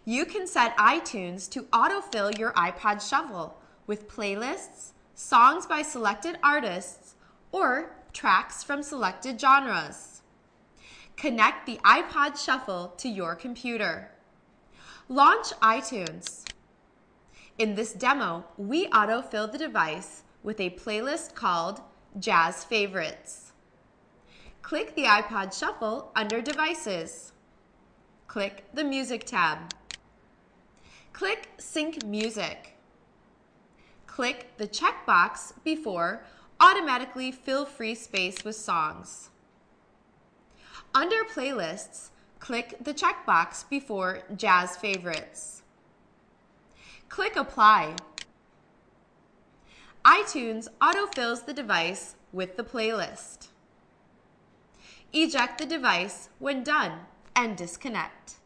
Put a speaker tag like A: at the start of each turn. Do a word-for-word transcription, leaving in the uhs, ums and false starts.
A: You can set iTunes to autofill your iPod shuffle with playlists, songs by selected artists, or tracks from selected genres. Connect the iPod shuffle to your computer. Launch iTunes. In this demo, we autofill the device with a playlist called Jazz Favorites. Click the iPod Shuffle under Devices. Click the Music tab. Click Sync Music. Click the checkbox before Automatically Fill Free Space with Songs. Under Playlists, click the checkbox before Jazz Favorites. Click Apply. iTunes autofills the device with the playlist. Eject the device when done and disconnect.